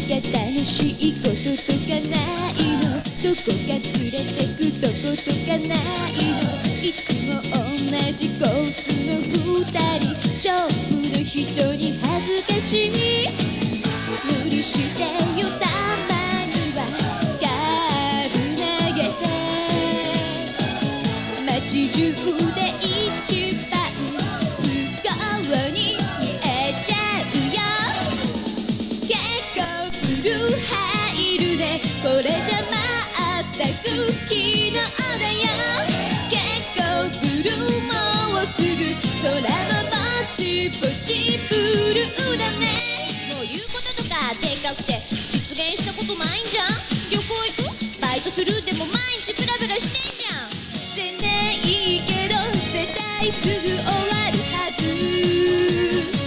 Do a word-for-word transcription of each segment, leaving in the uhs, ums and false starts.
か楽しいこととかないの？どこか連れてくとことかないの？いつも同じコースの二人、勝負の人に恥ずかしい。無理してよ、たまにはカーブ投げて街中で一番不幸に見えちゃうよ。結構ブルー入るね、これじゃまったく昨日だよ。結構ブルーもうすぐ空もぼちぼちブルーだね。もう言うこととかでかくて実現したことないんじゃん。旅行行く？バイトする？でも毎日ブラブラしてんじゃん。全然いいけど絶対すぐ終わるはず。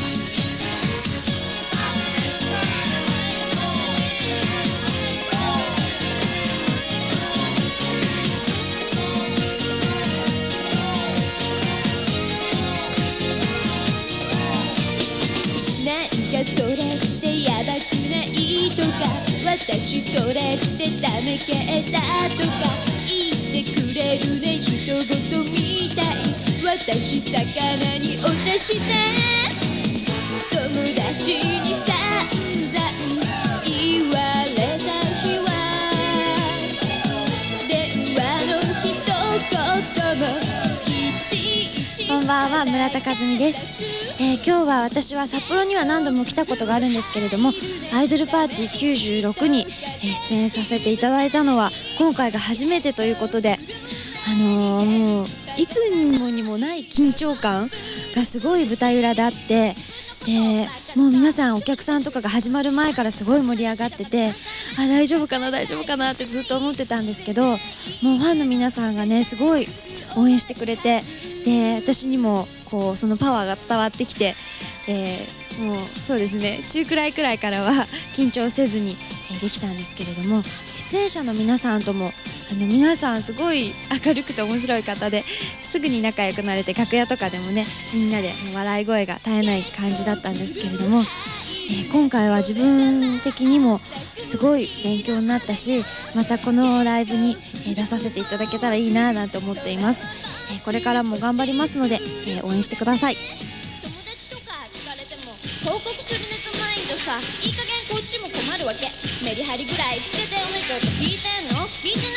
なんかそれってヤバくないとか、私それってダメ系だとか言ってくれるね、人事みたい。私魚にお茶して友達に散々言われた日は電話の一言もいちいち。 こんばんは、村田和美です。えー、今日は私は札幌には何度も来たことがあるんですけれども、アイドルパーティーきゅうじゅうろくに出演させていただいたのは今回が初めてということで、あのー、もういつにもにもない緊張感がすごい舞台裏であって、でもう皆さんお客さんとかが始まる前からすごい盛り上がってて、あ、大丈夫かな大丈夫かなってずっと思ってたんですけど、もうファンの皆さんがねすごい応援してくれて、で私にもこうそのパワーが伝わってきて、えー、もうそうですね、中くらいくらいからは緊張せずに、えー、できたんですけれども、出演者の皆さんともあの皆さんすごい明るくて面白い方ですぐに仲良くなれて、楽屋とかでもねみんなで笑い声が絶えない感じだったんですけれども、えー、今回は自分的にもすごい勉強になったし、またこのライブに出させていただけたらいいななんて思っています。これからも頑張りますので、えー、応援してください。 友達とか聞かれても報告するネタないんじゃさ、いい加減こっちも困るわけ。メリハリぐらいつけてよね、ちょっと聞いてんの？聞いて